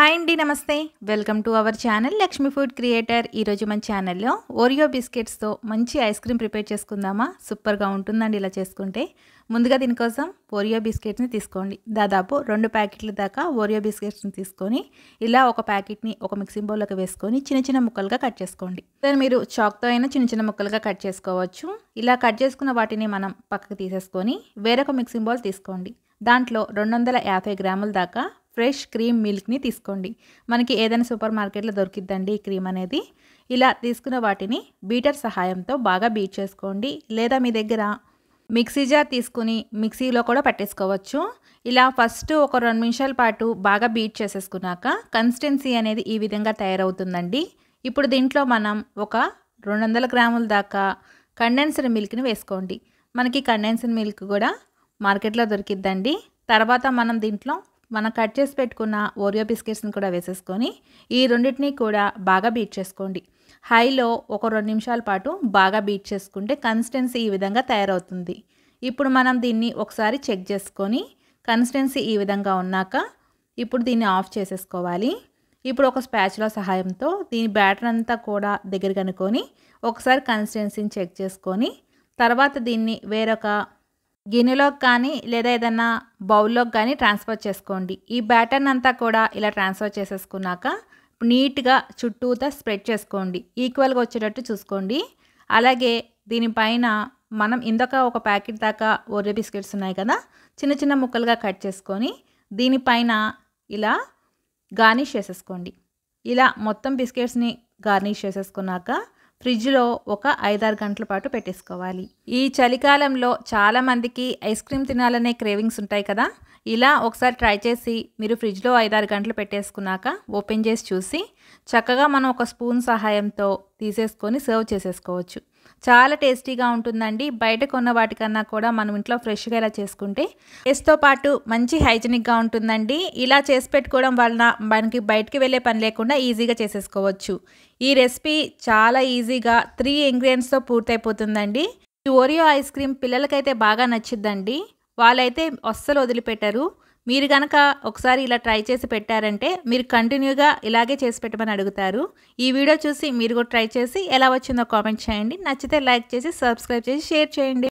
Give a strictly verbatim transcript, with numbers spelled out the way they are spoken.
Hi అండి, నమస్తే. Welcome to our channel Lakshmi food creator. ఈరోజు మన ఛానల్లో ఓరియో బిస్కెట్స్తో మంచి ఐస్ క్రీమ్ ప్రిపేర్ చేసుకుందామా? సూపర్గా ఉంటుందండి ఇలా చేసుకుంటే. ముందుగా దీనికోసం ఓరియో బిస్కెట్స్ని తీసుకోండి. దాదాపు రెండు ప్యాకెట్ల దాకా ఓరియో బిస్కెట్స్ని తీసుకొని ఇలా ఒక ప్యాకెట్ని ఒక మిక్సింగ్ బౌల్లోకి వేసుకొని చిన్న చిన్న ముక్కలుగా కట్ చేసుకోండి. దాన్ని మీరు చాక్తో అయినా చిన్న చిన్న ముక్కలుగా కట్ చేసుకోవచ్చు. ఇలా కట్ చేసుకున్న వాటిని మనం పక్కకు తీసేసుకొని వేరొక మిక్సింగ్ బౌల్ తీసుకోండి. దాంట్లో రెండు వందల యాభై గ్రాముల దాకా ఫ్రెష్ క్రీమ్ మిల్క్ని తీసుకోండి. మనకి ఏదైనా సూపర్ మార్కెట్లో దొరికిద్దండి ఈ క్రీమ్ అనేది. ఇలా తీసుకున్న వాటిని బీటర్ సహాయంతో బాగా బీట్ చేసుకోండి. లేదా మీ దగ్గర మిక్సీ జార్ తీసుకుని మిక్సీలో కూడా పట్టేసుకోవచ్చు. ఇలా ఫస్ట్ ఒక రెండు నిమిషాల పాటు బాగా బీట్ చేసేసుకున్నాక కన్సిస్టెన్సీ అనేది ఈ విధంగా తయారవుతుందండి. ఇప్పుడు దీంట్లో మనం ఒక రెండు వందల గ్రాముల దాకా కండెన్స్డ్ మిల్క్ని వేసుకోండి. మనకి కండెన్స్డ్ మిల్క్ కూడా మార్కెట్లో దొరికిద్దండి. తర్వాత మనం దీంట్లో మనం కట్ చేసి పెట్టుకున్న ఓరియో బిస్కెట్స్ని కూడా వేసేసుకొని ఈ రెండింటినీ కూడా బాగా బీట్ చేసుకోండి. హైలో ఒక రెండు నిమిషాల పాటు బాగా బీట్ చేసుకుంటే కన్సిస్టెన్సీ ఈ విధంగా తయారవుతుంది. ఇప్పుడు మనం దీన్ని ఒకసారి చెక్ చేసుకొని కన్సిస్టెన్సీ ఈ విధంగా ఉన్నాక ఇప్పుడు దీన్ని ఆఫ్ చేసేసుకోవాలి. ఇప్పుడు ఒక స్పాచులా సహాయంతో దీని బ్యాటర్ అంతా కూడా దగ్గర కనుక్కొని ఒకసారి కన్సిస్టెన్సీని చెక్ చేసుకొని తర్వాత దీన్ని వేరొక గిన్నెలోకి కానీ లేదా ఏదైనా బౌల్లోకి కానీ ట్రాన్స్ఫర్ చేసుకోండి. ఈ బ్యాటర్ని అంతా కూడా ఇలా ట్రాన్స్ఫర్ చేసేసుకున్నాక నీట్గా చుట్టూతా స్ప్రెడ్ చేసుకోండి. ఈక్వల్గా వచ్చేటట్టు చూసుకోండి. అలాగే దీనిపైన మనం ఇందాక ఒక ప్యాకెట్ దాకా ఓరియో బిస్కెట్స్ ఉన్నాయి కదా, చిన్న చిన్న ముక్కలుగా కట్ చేసుకొని దీనిపైన ఇలా గార్నిష్ చేసేసుకోండి. ఇలా మొత్తం బిస్కెట్స్ని గార్నిష్ చేసేసుకున్నాక ఫ్రిడ్జ్లో ఒక ఐదారు గంటల పాటు పెట్టేసుకోవాలి. ఈ చలికాలంలో చాలామందికి ఐస్ క్రీమ్ తినాలనే క్రేవింగ్స్ ఉంటాయి కదా. ఇలా ఒకసారి ట్రై చేసి మీరు ఫ్రిడ్జ్లో ఐదారు గంటలు పెట్టేసుకున్నాక ఓపెన్ చేసి చూసి చక్కగా మనం ఒక స్పూన్ సహాయంతో తీసేసుకొని సర్వ్ చేసేసుకోవచ్చు. చాలా టేస్టీగా ఉంటుందండి. బయట కొన్న వాటికన్నా కూడా మనం ఇంట్లో ఫ్రెష్గా ఇలా చేసుకుంటే టేస్ట్తో పాటు మంచి హైజీనిక్గా ఉంటుందండి. ఇలా చేసి పెట్టుకోవడం వలన మనకి బయటికి వెళ్ళే పని లేకుండా ఈజీగా చేసేసుకోవచ్చు. ఈ రెసిపీ చాలా ఈజీగా త్రీ ఇంగ్రీడియంట్స్తో పూర్తయిపోతుందండి. ఈ ఓరియో ఐస్ క్రీమ్ పిల్లలకైతే బాగా నచ్చిద్దండి. వాళ్ళైతే అస్సలు వదిలిపెట్టరు. మీరు కనుక ఒకసారి ఇలా ట్రై చేసి పెట్టారంటే మీరు కంటిన్యూగా ఇలాగే చేసి పెట్టమని అడుగుతారు. ఈ వీడియో చూసి మీరు కూడా ట్రై చేసి ఎలా వచ్చిందో కామెంట్ చేయండి. నచ్చితే లైక్ చేసి సబ్స్క్రైబ్ చేసి షేర్ చేయండి.